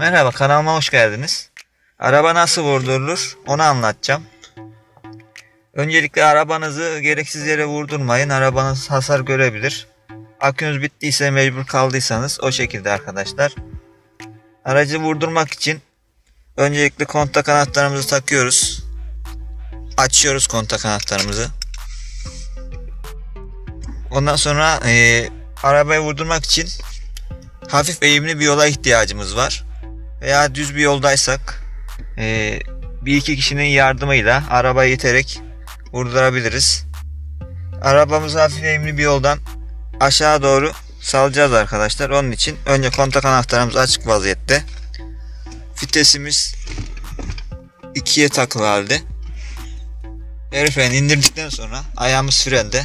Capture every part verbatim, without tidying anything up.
Merhaba, kanalıma hoş geldiniz. Araba nasıl vurdurulur onu anlatacağım. Öncelikle arabanızı gereksiz yere vurdurmayın. Arabanız hasar görebilir. Akünüz bittiyse, mecbur kaldıysanız o şekilde arkadaşlar. Aracı vurdurmak için öncelikle kontak anahtarımızı takıyoruz. Açıyoruz kontak anahtarımızı. Ondan sonra e, arabayı vurdurmak için hafif eğimli bir yola ihtiyacımız var. Veya düz bir yoldaysak e, bir iki kişinin yardımıyla arabayı iterek vurdurabiliriz. Arabamızı hafif eğimli bir yoldan aşağı doğru salacağız arkadaşlar. Onun için önce kontak anahtarımız açık vaziyette. Vitesimiz ikiye takılı halde. El freni indirdikten sonra ayağımız frende.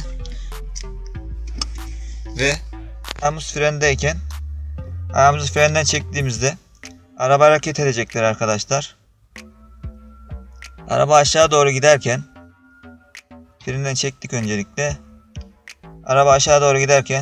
Ve ayağımız frendeyken ayağımızı frenden çektiğimizde araba hareket edecektir arkadaşlar. Araba aşağı doğru giderken frenden çektik öncelikle. Araba aşağı doğru giderken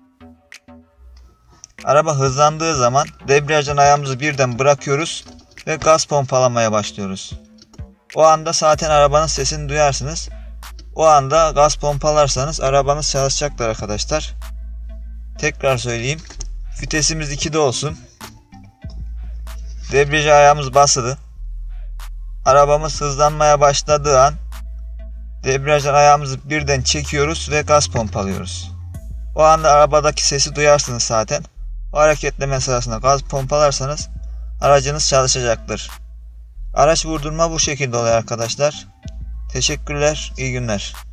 araba hızlandığı zaman debriyajdan ayağımızı birden bırakıyoruz ve gaz pompalamaya başlıyoruz. O anda zaten arabanın sesini duyarsınız. O anda gaz pompalarsanız arabanız çalışacaktır arkadaşlar. Tekrar söyleyeyim. Vitesimiz ikide olsun. Debriyaja ayağımız basılı. Arabamız hızlanmaya başladığı an debriyajdan ayağımızı birden çekiyoruz ve gaz pompalıyoruz. O anda arabadaki sesi duyarsınız zaten. O hareketleme sırasında gaz pompalarsanız aracınız çalışacaktır. Araç vurdurma bu şekilde oluyor arkadaşlar. Teşekkürler, iyi günler.